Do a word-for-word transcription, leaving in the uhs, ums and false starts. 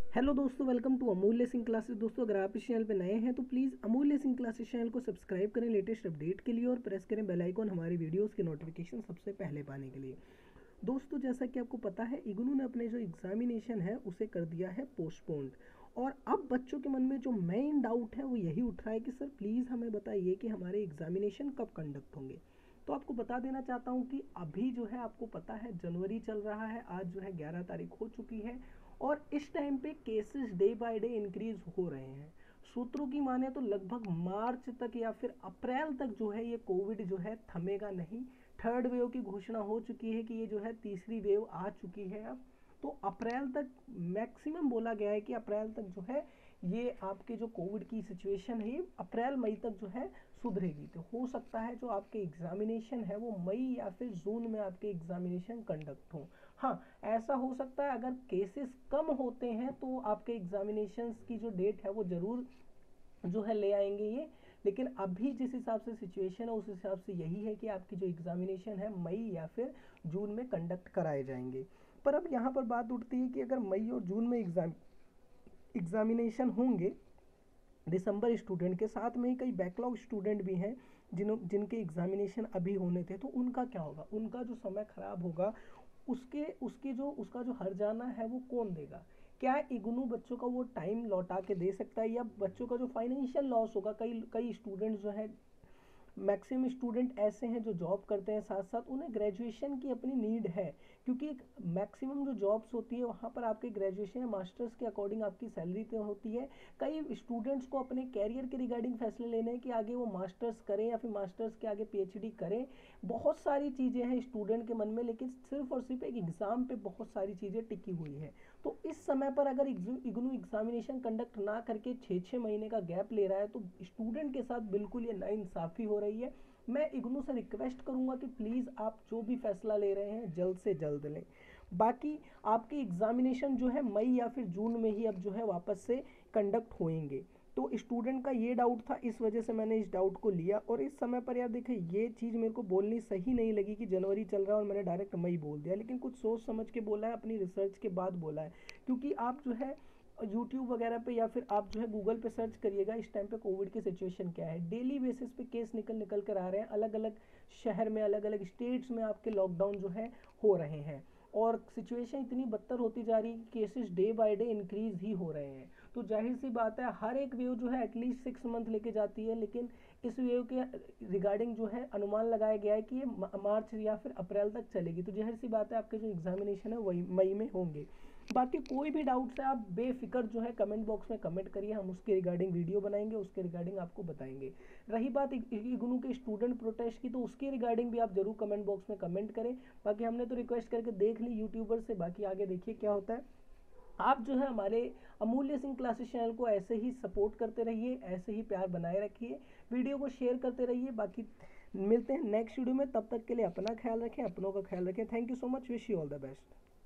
Hello दोस्तों, welcome to अमूल्य Singh classes. दोस्तों, अगर आप इस चैनल पर नए हैं तो please Amulya Singh classes channel को सब्सक्राइब करें लेटेस्ट अपडेट के लिए और प्रेस करें बेल आइकॉन हमारी वीडियोस के नोटिफिकेशन सबसे पहले पाने के लिए। दोस्तों, जैसा कि आपको पता है, इग्नू ने अपने जो एग्जामिनेशन है उसे कर दिया है पोस्टपोन्ड। और अब बच्चों के मन में जो मेन डाउट है वो यही उठ रहा है कि सर प्लीज़ हमें बताइए कि हमारे एग्जामिनेशन कब कंडक्ट होंगे। तो आपको बता देना चाहता हूँ कि अभी जो है आपको पता है जनवरी चल रहा है, आज जो है ग्यारह तारीख हो चुकी है और इस टाइम पे cases day by day increase हो रहे हैं। सूत्रों की माने तो लगभग मार्च तक या फिर अप्रैल तक जो है ये कोविड जो है थमेगा नहीं। थर्ड वेव की घोषणा हो चुकी है कि ये जो है तीसरी वेव आ चुकी है अब। तो अप्रैल तक मैक्सिमम बोला गया है कि अप्रैल तक जो है ये आपके जो कोविड की सिचुएशन है ये अप्रैल मई तक जो है सुधरेगी। तो हो सकता है जो आपके एग्जामिनेशन है वो मई या फिर जून में आपके एग्जामिनेशन कंडक्ट हो। हाँ, ऐसा हो सकता है अगर केसेस कम होते हैं तो आपके एग्जामिनेशंस की जो डेट है वो ज़रूर जो है ले आएंगे ये। लेकिन अभी जिस हिसाब से सिचुएशन है उस हिसाब से यही है कि आपकी जो एग्जामिनेशन है मई या फिर जून में कंडक्ट कराए जाएंगे। पर अब यहाँ पर बात उठती है कि अगर मई और जून में एग्जाम एग्जामिनेशन होंगे दिसंबर स्टूडेंट के साथ में ही कई बैकलॉग स्टूडेंट भी हैं जिन्हों जिनके एग्जामिनेशन अभी होने थे, तो उनका क्या होगा, उनका जो समय खराब होगा उसके उसके जो उसका जो हर्जाना है वो कौन देगा। क्या इग्नू बच्चों का वो टाइम लौटा के दे सकता है या बच्चों का जो फाइनेंशियल लॉस होगा, कई कई स्टूडेंट्स जो है मैक्सिमम स्टूडेंट ऐसे हैं जो जॉब करते हैं साथ साथ उन्हें ग्रेजुएशन की अपनी नीड है। क्योंकि मैक्सिमम जो जॉब्स होती है वहाँ पर आपके ग्रेजुएशन या मास्टर्स के अकॉर्डिंग आपकी सैलरी तो होती है। कई स्टूडेंट्स को अपने कैरियर के रिगार्डिंग फैसले लेने हैं कि आगे वो मास्टर्स करें या फिर मास्टर्स के आगे पीएचडी करें। बहुत सारी चीज़ें हैं स्टूडेंट के मन में, लेकिन सिर्फ और सिर्फ एक एग्ज़ाम पे बहुत सारी चीज़ें टिकी हुई है। तो इस समय पर अगर इग्नू एग्जामिनेशन कंडक्ट ना करके छः छः महीने का गैप ले रहा है तो स्टूडेंट के साथ बिल्कुल ये नाइंसाफ़ी हो रही है। मैं इग्नू से रिक्वेस्ट करूंगा कि प्लीज़ आप जो भी फैसला ले रहे हैं जल्द से जल्द लें। बाकी आपके एग्जामिनेशन जो है मई या फिर जून में ही अब जो है वापस से कंडक्ट होएंगे। तो स्टूडेंट का ये डाउट था, इस वजह से मैंने इस डाउट को लिया। और इस समय पर यार देखिए ये चीज़ मेरे को बोलनी सही नहीं लगी कि जनवरी चल रहा है और मैंने डायरेक्ट मई बोल दिया, लेकिन कुछ सोच समझ के बोला है, अपनी रिसर्च के बाद बोला है। क्योंकि आप जो है यूट्यूब वगैरह पे या फिर आप जो है गूगल पे सर्च करिएगा इस टाइम पे कोविड की सिचुएशन क्या है। डेली बेसिस पे केस निकल निकल कर आ रहे हैं, अलग अलग शहर में अलग अलग स्टेट्स में आपके लॉकडाउन जो है हो रहे हैं और सिचुएशन इतनी बदतर होती जा रही है कि cases day by day increase ही हो रहे हैं। तो जाहिर सी बात है हर एक वेव जो है एटलीस्ट सिक्स मंथ लेके जाती है, लेकिन इस वेव के रिगार्डिंग जो है अनुमान लगाया गया है कि ये मार्च या फिर अप्रैल तक चलेगी। तो जाहिर सी बात है आपके जो एग्जामिनेशन है वही मई में होंगे। बाकी कोई भी डाउट्स है आप बेफिक्र जो है कमेंट बॉक्स में कमेंट करिए, हम उसके रिगार्डिंग वीडियो बनाएंगे, उसके रिगार्डिंग आपको बताएंगे। रही बात इग्नू के स्टूडेंट प्रोटेस्ट की, तो उसके रिगार्डिंग भी आप जरूर कमेंट बॉक्स में कमेंट करें। बाकी हमने तो रिक्वेस्ट करके देख ली यूट्यूबर से, बाकी आगे देखिए क्या होता है। आप जो है हमारे अमूल्य सिंह क्लासेस चैनल को ऐसे ही सपोर्ट करते रहिए, ऐसे ही प्यार बनाए रखिए, वीडियो को शेयर करते रहिए। बाकी मिलते हैं नेक्स्ट वीडियो में, तब तक के लिए अपना ख्याल रखें, अपनों का ख्याल रखें। Thank you so much, wish you all the best.